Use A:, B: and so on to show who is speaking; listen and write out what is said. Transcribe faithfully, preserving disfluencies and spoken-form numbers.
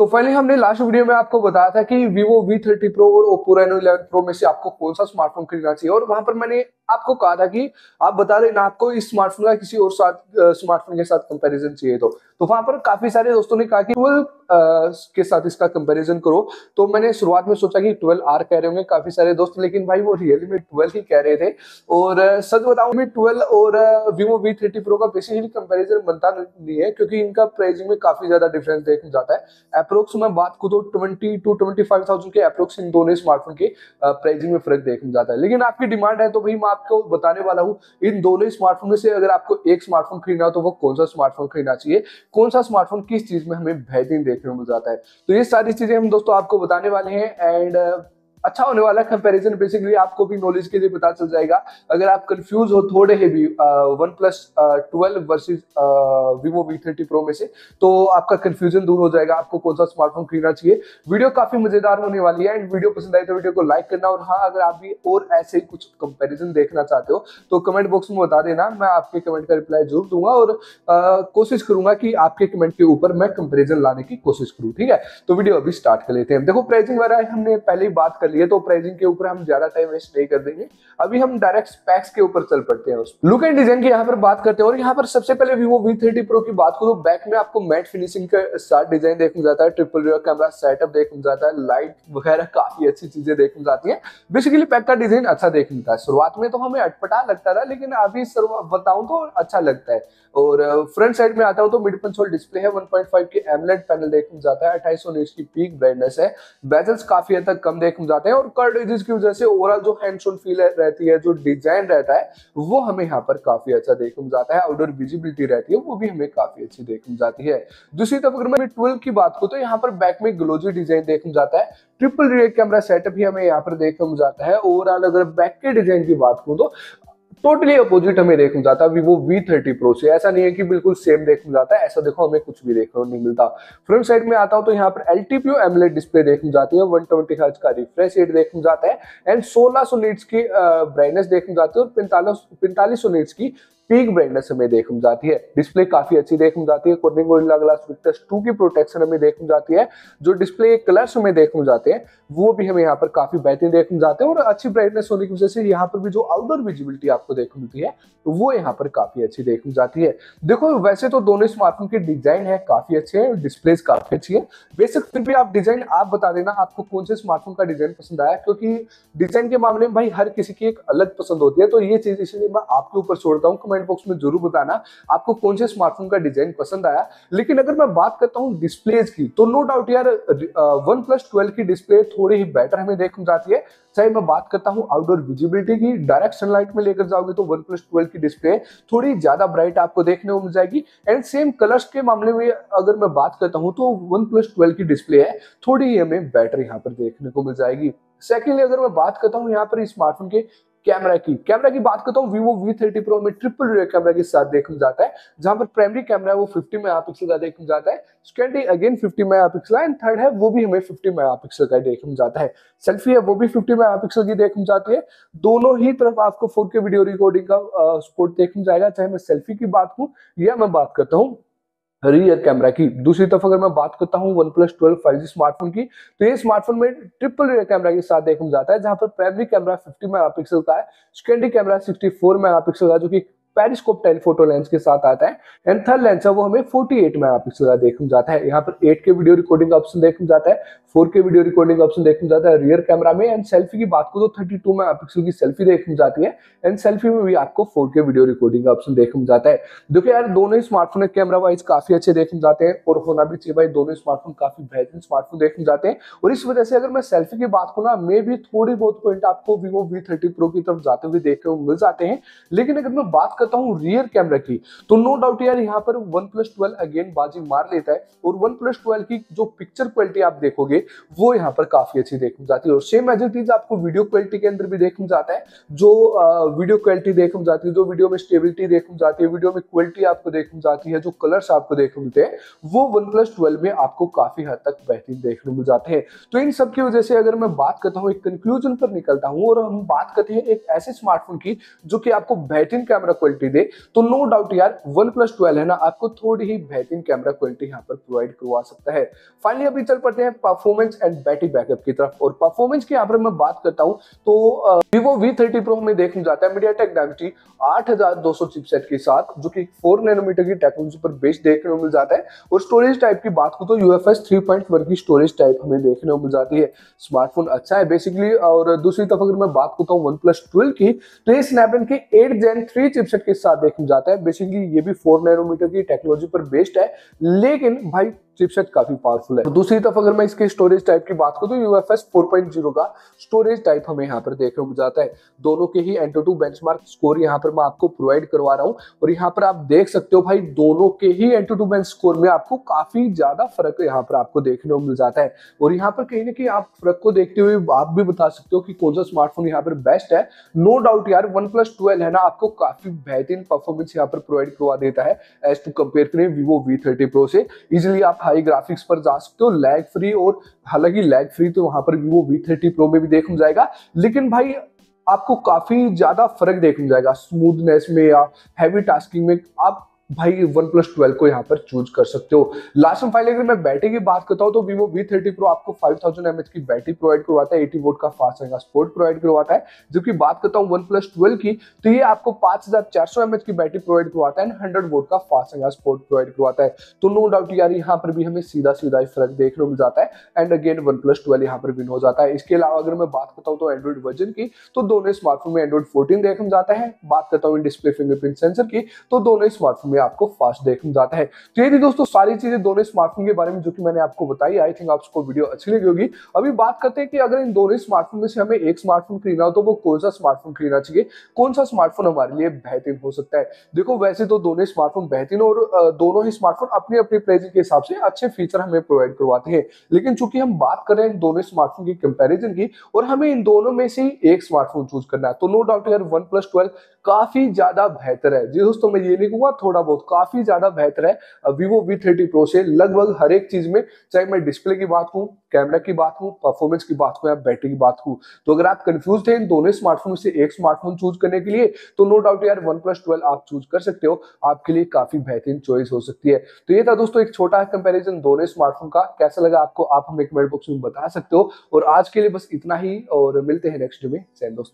A: तो फाइनली हमने last video में आपको बताया था कि Vivo वी थर्टी Pro और Oppo Reno इलेवन Pro में से आपको कौन सा स्मार्टफोन खरीदना चाहिए, और वहां पर मैंने आपको कहा था कि आप बता देना आपको इस स्मार्टफोन का किसी और साथ स्मार्टफोन के साथ कंपैरिजन चाहिए। तो तो वहां पर काफी सारे दोस्तों ने कहा कि ट्वेल्व के साथ इसका कंपैरिजन करो। तो मैंने शुरुआत में सोचा कि ट्वेल्व आर कह रहे होंगे काफी सारे दोस्त, लेकिन भाई वो रियली में ट्वेल्व ही कह रहे थे। और uh, सच बताऊं मैं ट्वेल्व और Vivo वी थर्टी Pro का बेसिकली कंपैरिजन बनता नहीं है, क्योंकि इनका प्राइसिंग में काफी ज्यादा डिफरेंस देखने जाता है। अप्रोक्स में बात को तो twenty two twenty five thousand के अप्रोक्स इन दोनों स्मार्टफोन के प्राइसिंग में फर्क देखने जाता है। लेकिन आपकी डिमांड है तो भाई मैं आपको बताने वाला हूँ इन दोनों स्मार्टफोन में से अगर आपको एक स्मार्टफोन खरीदना हो तो वो कौन सा स्मार्टफोन खरीदना चाहिए, कौन सा स्मार्टफोन किस चीज में हमें बेहतरीन देखने को मिल जाता है। तो ये सारी चीजें हम दोस्तों आपको बताने वाले हैं, एंड अच्छा होने वाला कंपैरिजन। बेसिकली आपको भी नॉलेज के लिए पता चल जाएगा। अगर आप कंफ्यूज हो थोड़े ही भी one plus twelve versus Vivo V thirty Pro में से, तो आपका कंफ्यूजन दूर हो जाएगा आपको कौन सा स्मार्टफोन खरीदना चाहिए। वीडियो काफी मजेदार होने वाली है, एंड वीडियो पसंद आई तो वीडियो को लाइक करना। और हाँ, अगर आप भी और ऐसे ही कुछ कंपैरिजन देखना चाहते हो तो कमेंट बॉक्स में बता देना, मैं आपके कमेंट का रिप्लाई जरूर दूंगा और आ, कोशिश करूंगा कि आपके कमेंट के ऊपर मैं कंपेरिजन लाने की कोशिश करूँ। ठीक है, तो वीडियो अभी स्टार्ट कर लेते हैं। देखो प्राइसिंग वगैरह हमने पहले ही बात कर ली है, तो प्राइसिंग के ऊपर हम ज्यादा टाइम वेस्ट नहीं कर देंगे। अभी हम डायरेक्ट स्पेक्स के ऊपर चल पड़ते हैं। लुक एंड डिजाइन की यहाँ पर बात करते हैं, और यहाँ पर सबसे पहले Vivo वी थर्टी Pro की बात करो, बैक में आपको मैट फिनिशिंग के साथ डिजाइन देखने जाता है, ट्रिपल रियर कैमरा सेटअप देखने जाता है, लाइट वगैरह काफी अच्छी चीजें देखने जाती है। बेसिकली पैक का डिजाइन अच्छा देखने मिलता है। शुरुआत में तो हमें अटपटा लगता था, लेकिन अभी बताऊं तो अच्छा लगता है। और फ्रंट साइड में आता हूं तो मिड कंसोल डिस्प्ले है, one point five K AMOLED panel देखने जाता है, अट्ठाईस सौ निट्स की पीक ब्राइटनेस है, बेजल्स काफी हद तक कम देखने जाते हैं, और कर्व एजेस की वजह से ओवरऑल जो हैंड्स ऑन फील रहती है, जो डिजाइन रहता है वो हमें यहाँ पर काफी अच्छा देखने जाता है। आउटडोर विजिबिलिटी रहती है वो भी हमें काफी अच्छी देखने जाती है। दूसरी तरफ अगर मैं ट्वेल्व की बात करूं तो यहाँ पर बैक में ग्लोजी डिजाइन देखने जाता है, ट्रिपल रियर कैमरा सेटअप ही हमें यहाँ पर देखने जाता है। ओवरऑल अगर बैक के डिजाइन की बात करूं तो टोटली अपोजिट हमें देखने जाता है Vivo वी थर्टी Pro से। ऐसा नहीं है कि बिल्कुल सेम देखने जाता है, ऐसा देखो हमें कुछ भी देखने को नहीं मिलता। फ्रंट साइड में आता हूं तो यहाँ पर L T P O AMOLED display देखने जाती है, वन ट्वेंटी हर्ट्ज का रिफ्रेश रेट देखने जाता है, एंड सोलह सौ निट्स की ब्राइटनेस देखने जाती है, और पैंतालीस पैंतालीस सौ निट्स की पीक ब्राइटनेस हमें देखने जाती है। डिस्प्ले काफी अच्छी देखने जाती है, Corning Gorilla Glass Victus two की प्रोटेक्शन हमें देखने जाती है। जो डिस्प्ले के कलर्स हमें देखने जाते हैं वो भी हमें यहाँ पर काफी बेहतरीन देखने जाते हैं, और अच्छी ब्राइटनेस होने की वजह से यहाँ पर भी जो आउटडोर विजिबिलिटी आपको देखने मिलती है तो वो यहाँ पर काफी अच्छी देखने जाती है। देखो वैसे तो दोनों स्मार्टफोन के डिजाइन है काफी अच्छे हैं, डिस्प्ले काफी अच्छी है, बेसिक फिर भी आप डिजाइन आप बता देना आपको कौन से स्मार्टफोन का डिजाइन पसंद आया, क्योंकि डिजाइन के मामले में भाई हर किसी की एक अलग पसंद होती है। तो ये चीज इसलिए मैं आपके ऊपर छोड़ता हूँ, कमेंट बॉक्स में जरूर बताना आपको कौन से स्मार्टफोन का डिजाइन पसंद आया। लेकिन अगर मैं बात करता हूँ डिस्प्लेज की, तो नो डाउट यार वन प्लस ट्वेल्व की डिस्प्ले थोड़ी ही बेटर हमें देखने जाती है। चाहे मैं बात करता हूं आउटडोर विजिबिलिटी की, डायरेक्ट सनलाइट में लेकर जाओगे तो वन प्लस ट्वेल्व की डिस्प्ले थोड़ी ज्यादा ब्राइट आपको देखने को मिल जाएगी। एंड सेम कलर्स के मामले में अगर मैं बात करता हूं तो वन प्लस ट्वेल्व की डिस्प्ले है थोड़ी ही हमें बेटर यहाँ पर देखने को मिल जाएगी। सेकेंडली अगर मैं बात करता हूँ यहाँ पर स्मार्टफोन के कैमरा की कैमरा की बात करता हूँ, Vivo वी थर्टी Pro में ट्रिपल रियर कैमरा के साथ देखने जाता है, जहां पर प्राइमरी कैमरा है वो फिफ्टी मेगापिक्सल का देखने जाता है, सेकेंडरी अगेन फिफ्टी मेगापिक्सल है, एंड थर्ड है वो भी हमें फिफ्टी मेगापिक्सल का देखने जाता है। सेल्फी है वो भी फिफ्टी मेगापिक्सल की देखने जाती है। दोनों ही तरफ आपको फोर के वीडियो रिकॉर्डिंग का सपोर्ट देखने जाएगा, चाहे मैं सेल्फी की बात करूं या मैं बात करता हूँ रियर कैमरा की। दूसरी तरफ अगर मैं बात करता हूं one plus twelve five G smartphone की, तो ये स्मार्टफोन में ट्रिपल रियर कैमरा के साथ देखने जाता है, जहां पर प्राइमरी कैमरा फिफ्टी मेगापिक्सल का है, secondary camera sixty four megapixel का जो कि पेरिस्कोप टेलीफोटो लेंस के साथ आता है, एंड थर्ड लेंस है वो हमें फोर्टी एट मेगापिक्सल का देखने जाता है। यहाँ पर एट के वीडियो रिकॉर्डिंग का ऑप्शन देखने जाता है, फोर के वीडियो रिकॉर्डिंग का ऑप्शन देखने जाता है रियर कैमरा में। एंड सेल्फी की बात करो तो थर्टी टू मेगापिक्सल की सेल्फी देखने जाती है, एंड सेल्फी में भी आपको फोर के वीडियो रिकॉर्डिंग का ऑप्शन देखने जाता है। देखिए यार दोनों ही स्मार्टफोन कैमरा वाइज काफी अच्छे देखने जाते हैं, और होना भी चाहिए भाई, दोनों स्मार्टफोन काफी बेहतरीन स्मार्टफोन देखने जाते हैं। और इस वजह से अगर मैं सेल्फी की बात करूँ ना, मैं भी थोड़ी बहुत पॉइंट आपको Vivo वी थर्टी Pro की तरफ जाते हुए देखने को मिल जाते हैं। लेकिन अगर मैं बात करता हूँ रियर कैमरा की, तो नो डाउट यार यहाँ पर वन प्लस ट्वेल्व अगेन बाजी मार लेता है, और वन प्लस ट्वेल्व की जो पिक्चर क्वालिटी आप देखोगे वो यहाँ पर काफी अच्छी देखने जाती है। और सेम एज इट इज आपको वीडियो क्वालिटी के अंदर भी देखने जाता है, जो वीडियो क्वालिटी देखने जाती है, जो वीडियो में स्टेबिलिटी देखने जाती है, वीडियो में क्वालिटी आपको देखने जाती है, जो कलर्स आपको देखने मिलते हैं वो वन प्लस ट्वेल्व में आपको काफी हद तक बेहतरीन देखने मिल जाते हैं। तो इन सब की वजह से अगर मैं बात करता हूँ एक कंक्लूजन पर निकलता हूँ, और हम बात करते हैं एक ऐसे स्मार्टफोन की जो कि आपको बेहतरीन कैमरा क्वालिटी क्वालिटी दे, तो नो डाउट यार वन प्लस ट्वेल्व है ना आपको थोड़ी ही बेहतरीन कैमरा क्वालिटी यहाँ पर प्रोवाइड करवा सकता है। फाइनली अभी चल पड़ते हैं परफॉर्मेंस एंड बैटरी बैकअप की तरफ। और परफॉर्मेंस की यहाँ पर मैं बात करता हूँ तो Vivo वी थर्टी Pro हमें देखने जाता है MediaTek Dimensity आठ हज़ार दो सौ चिपसेट के साथ, जो कि फोर नैनोमीटर की टेक्नोलॉजी पर बेस्ड देखने को मिल जाता है। और स्टोरेज टाइप की बात करूं तो U F S three point one की स्टोरेज टाइप हमें देखने को मिल जाती है। स्मार्टफोन अच्छा है बेसिकली। और दूसरी तरफ अगर मैं बात करता हूँ वन प्लस ट्वेल्व की, तो ये स्नैपड्रैगन के एट जेन थ्री चिपसेट के साथ देखने जाता है। बेसिकली ये भी फोर नैनोमीटर की टेक्नोलॉजी पर बेस्ड है, लेकिन भाई चिपसेट काफी पावरफुल है। दूसरी तरफ अगर मैं इसके स्टोरेज टाइप की बात करूं तो U F S four point zero का स्टोरेज टाइप हमें यहाँ पर देखने को मिल जाता है। दोनों के ही एंटूटू बेंचमार्क स्कोर यहाँ पर मैं आपको प्रोवाइड करवा रहा हूँ। और यहाँ पर आप देख सकते हो भाई दोनों के ही एंटूटू बेंच स्कोर में आपको काफी ज्यादा फर्क यहाँ पर आपको देखने को मिल जाता है। और यहाँ पर कहीं ना कहीं आप फर्क को देखते हुए आप भी बता सकते हो कि कौन सा स्मार्टफोन यहाँ पर बेस्ट है। नो डाउट यार वन प्लस ट्वेल्व है ना आपको काफी बेहतरीन परफॉर्मेंस यहाँ पर प्रोवाइड करवा देता है एज टू कंपेयर करें Vivo वी थर्टी Pro से। इजिली आप हाई ग्राफिक्स पर जा सकते हो लैग फ्री। और हालांकि लैग फ्री तो वहां पर Vivo वी थर्टी Pro में भी देखने जाएगा, लेकिन भाई आपको काफी ज्यादा फर्क देखने जाएगा स्मूथनेस में या हैवी टास्किंग में। आप भाई वन प्लस ट्वेल्व को यहाँ पर चूज कर सकते हो। लास्ट में फाइनली अगर मैं बैटरी की बात करता हूँ तो Vivo वी थर्टी Pro आपको five thousand M A H की बैटरी प्रोवाइड करवाता है, एटी वोल्ट का फास्ट चार्जिंग सपोर्ट प्रोवाइड करवाता है। जबकि बात करता हूँ वन प्लस ट्वेल्व की, तो ये आपको पांच हज़ार चार सौ एम ए एच की बैटरी प्रोवाइड करवाता है एंड हंड्रेड वोल्ट का फास्ट चार्जिंग सपोर्ट प्रोवाइड करवाता है। तो नो डाउट यार यहाँ पर भी हमें सीधा सीधा फर्क देखने को मिल जाता है and again one plus twelve यहाँ पर विन हो जाता है। इसके अलावा अगर मैं बात करता हूँ तो एंड्रॉइड वर्जन की, तो दोनों स्मार्टफोन में एंड्रॉइड फोर्टीन देखने जाता है। बात करता हूँ डिस्प्ले फिंगरप्रिंट सेंसर की, तो दोनों स्मार्टफोन में आपको फास्ट देखने जाता है। तो ये थी दोस्तों सारी चीजें दोनों स्मार्टफोन के बारे में जो कि मैंने आपको बताई। आई थिंक आपको वीडियो अच्छी लगी होगी। अभी बात करते हैं कि अगर इन दोनों स्मार्टफोन में से हमें एक स्मार्टफोन खरीदना हो तो वो कौन सा स्मार्टफोन खरीदना चाहिए, कौन सा स्मार्टफोन हमारे लिए बेहतरीन हो सकता है। देखो वैसे तो दोनों स्मार्टफोन बेहतरीन और दोनों ही स्मार्टफोन अपनी अपनी प्राइस के हिसाब से अच्छे फीचर हमें प्रोवाइड करवाते हैं, लेकिन चूंकि हम बात कर रहे हैं दोनों स्मार्टफोन की कंपैरिजन की और हमें इन दोनों में से एक स्मार्टफोन चूज करना है, तो नो डाउट यार वन प्लस ट्वेल्व काफी ज्यादा बेहतर है। जी दोस्तों मैं ये नहीं कहूंगा, थोड़ा बहुत काफी ज्यादा बेहतर है Vivo वी थर्टी Pro से लगभग हर एक चीज में, चाहे मैं डिस्प्ले की बात करूं, कैमरा की बात करूं, परफॉर्मेंस की बात करूं या बैटरी की बात करूं। तो अगर आप कंफ्यूज थे इन दोनों स्मार्टफोन से एक स्मार्टफोन चूज करने के लिए, तो नो डाउट यार वन प्लस ट्वेल्व आप चूज कर सकते हो, आपके लिए काफी बेहतरीन चॉइस हो सकती है। तो ये था दोस्तों एक छोटा कंपैरिजन दोनों स्मार्टफोन का। कैसा लगा आपको आप हमें कमेंट बॉक्स में बता सकते हो। और आज के लिए बस इतना ही और मिलते हैं नेक्स्ट वीडियो में। दोस्तों।